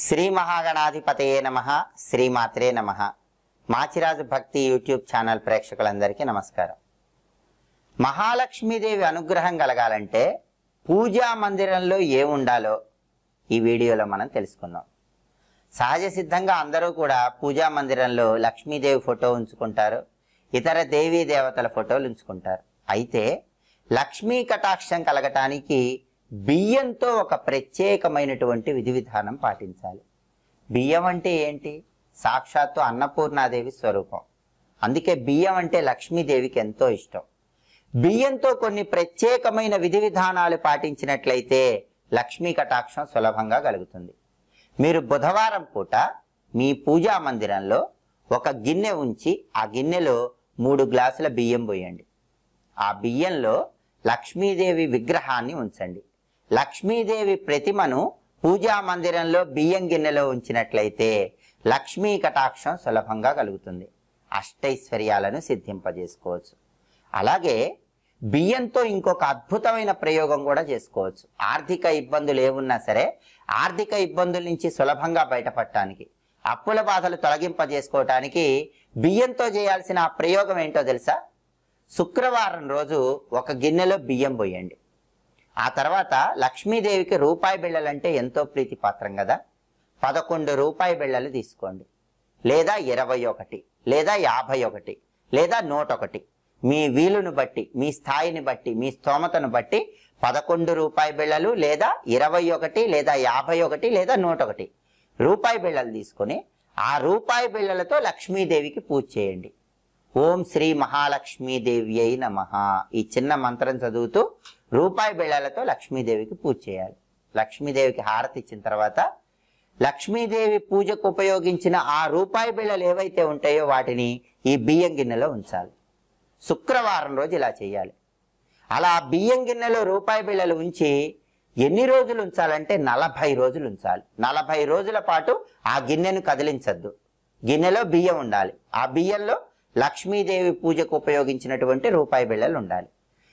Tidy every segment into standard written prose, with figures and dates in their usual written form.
శ్రీ మహాగణాధిపతయే నమః. శ్రీమాత్రే నమః. మాచిరాజు భక్తి యూట్యూబ్ ఛానల్ ప్రేక్షకులందరికీ నమస్కారం. మహాలక్ష్మీదేవి అనుగ్రహం కలగాలంటే పూజా మందిరంలో ఏముండాలో ఈ వీడియోలో మనం తెలుసుకుందాం. సహజ సిద్ధంగా అందరూ కూడా పూజా మందిరంలో లక్ష్మీదేవి ఫోటో ఉంచుకుంటారు, ఇతర దేవీ దేవతల ఫోటోలు ఉంచుకుంటారు. అయితే లక్ష్మీ కటాక్షం కలగటానికి బియ్యంతో ఒక ప్రత్యేకమైనటువంటి విధి విధానం పాటించాలి. బియ్యం అంటే ఏంటి? సాక్షాత్తు అన్నపూర్ణాదేవి స్వరూపం. అందుకే బియ్యం అంటే లక్ష్మీదేవికి ఎంతో ఇష్టం. బియ్యంతో కొన్ని ప్రత్యేకమైన విధి విధానాలు పాటించినట్లయితే లక్ష్మీ కటాక్షం సులభంగా కలుగుతుంది. మీరు బుధవారం పూట మీ పూజా మందిరంలో ఒక గిన్నె ఉంచి ఆ గిన్నెలో 3 గ్లాసుల బియ్యం పోయండి. ఆ బియ్యంలో లక్ష్మీదేవి విగ్రహాన్ని ఉంచండి. లక్ష్మీదేవి ప్రతిమను పూజా మందిరంలో బియ్యం గిన్నెలో ఉంచినట్లయితే లక్ష్మీ కటాక్షం సులభంగా కలుగుతుంది. అష్టైశ్వర్యాలను సిద్ధింపజేసుకోవచ్చు. అలాగే బియ్యంతో ఇంకొక అద్భుతమైన ప్రయోగం కూడా చేసుకోవచ్చు. ఆర్థిక ఇబ్బందులు ఏమున్నా సరే ఆర్థిక ఇబ్బందుల నుంచి సులభంగా బయటపడటానికి, అప్పుల బాధలు తొలగింపజేసుకోవటానికి బియ్యంతో చేయాల్సిన ఆ ప్రయోగం ఏంటో తెలుసా? శుక్రవారం రోజు ఒక గిన్నెలో బియ్యం పోయండి. ఆ తర్వాత లక్ష్మీదేవికి రూపాయి బిళ్ళలంటే ఎంతో ప్రీతిపాత్రం కదా. 11 రూపాయి బిళ్ళలు తీసుకోండి, లేదా 21, లేదా 51, లేదా 101. మీ వీలును బట్టి, మీ స్థాయిని బట్టి, మీ స్తోమతను బట్టి 11 రూపాయి బిళ్ళలు, లేదా 21, లేదా 51, లేదా 101 రూపాయి బిళ్ళలు తీసుకొని ఆ రూపాయి బిళ్ళలతో లక్ష్మీదేవికి పూజ చేయండి. ఓం శ్రీ మహాలక్ష్మీదేవ్యై నమః ఈ చిన్న మంత్రం చదువుతూ రూపాయి బిళ్ళలతో లక్ష్మీదేవికి పూజ చేయాలి. లక్ష్మీదేవికి హారతి ఇచ్చిన తర్వాత లక్ష్మీదేవి పూజకు ఉపయోగించిన ఆ రూపాయి బిళ్ళలు ఏవైతే ఉంటాయో వాటిని ఈ బియ్యం గిన్నెలో ఉంచాలి. శుక్రవారం రోజు ఇలా చేయాలి. అలా బియ్యం గిన్నెలో రూపాయి బిళ్ళలు ఉంచి ఎన్ని రోజులు ఉంచాలంటే 40 రోజులు ఉంచాలి. 40 రోజుల పాటు ఆ గిన్నెను కదిలించద్దు. గిన్నెలో బియ్యం ఉండాలి. ఆ బియ్యంలో లక్ష్మీదేవి పూజకు ఉపయోగించినటువంటి రూపాయి బిళ్ళలు ఉండాలి.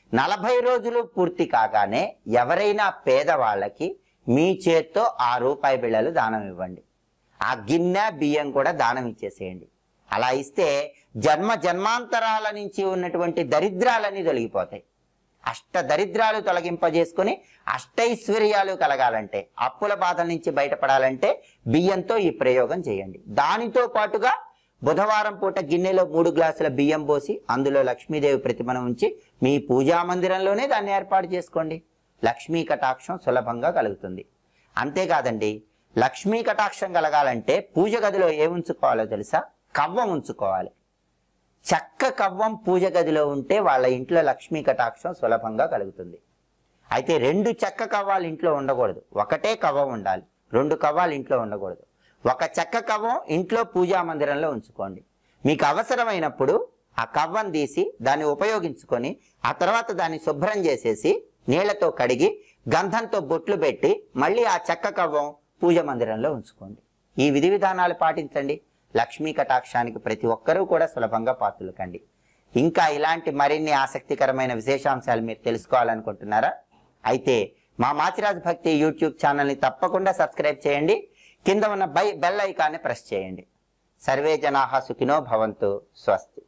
40 రోజులు పూర్తి కాగానే ఎవరైనా పేదవాళ్ళకి మీ చేత్తో ఆ రూపాయి బిళ్ళలు దానం ఇవ్వండి. ఆ గిన్నె బియ్యం కూడా దానం ఇచ్చేసేయండి. అలా ఇస్తే జన్మ జన్మాంతరాల నుంచి ఉన్నటువంటి దరిద్రాలన్నీ తొలగిపోతాయి. అష్ట దరిద్రాలు తొలగింపజేసుకుని అష్టైశ్వర్యాలు కలగాలంటే, అప్పుల బాధల నుంచి బయటపడాలంటే బియ్యంతో ఈ ప్రయోగం చేయండి. దానితో పాటుగా బుధవారం పూట గిన్నెలో 3 గ్లాసుల బియ్యం పోసి అందులో లక్ష్మీదేవి ప్రతిమను ఉంచి మీ పూజా మందిరంలోనే దాన్ని ఏర్పాటు చేసుకోండి. లక్ష్మీ కటాక్షం సులభంగా కలుగుతుంది. అంతేకాదండి, లక్ష్మీ కటాక్షం కలగాలంటే పూజ గదిలో ఏముంచుకోవాలో తెలుసా? కవ్వం ఉంచుకోవాలి. చెక్క కవ్వం పూజ గదిలో ఉంటే వాళ్ళ ఇంట్లో లక్ష్మీ కటాక్షం సులభంగా కలుగుతుంది. అయితే 2 చెక్క కవ్వాలు ఇంట్లో ఉండకూడదు. ఒకటే కవ్వం ఉండాలి. 2 కవ్వాలు ఇంట్లో ఉండకూడదు. ఒక చెక్క కవ్వం ఇంట్లో పూజా మందిరంలో ఉంచుకోండి. మీకు అవసరమైనప్పుడు ఆ కవ్వం తీసి దాన్ని ఉపయోగించుకొని ఆ తర్వాత దాన్ని శుభ్రం చేసేసి నీళ్లతో కడిగి గంధంతో బొట్లు పెట్టి మళ్ళీ ఆ చెక్క కవ్వం పూజ మందిరంలో ఉంచుకోండి. ఈ విధి విధానాలు పాటించండి. లక్ష్మీ కటాక్షానికి ప్రతి ఒక్కరూ కూడా సులభంగా పాత్రలు కండి. ఇంకా ఇలాంటి మరిన్ని ఆసక్తికరమైన విశేషాంశాలు మీరు తెలుసుకోవాలనుకుంటున్నారా? అయితే మా మాచిరాజు భక్తి యూట్యూబ్ ఛానల్ని తప్పకుండా సబ్స్క్రైబ్ చేయండి. కింద ఉన్న బెల్ ఐకాన్ని ప్రెస్ చేయండి. సర్వే జనాః సుఖినో భవంతు. స్వస్తి.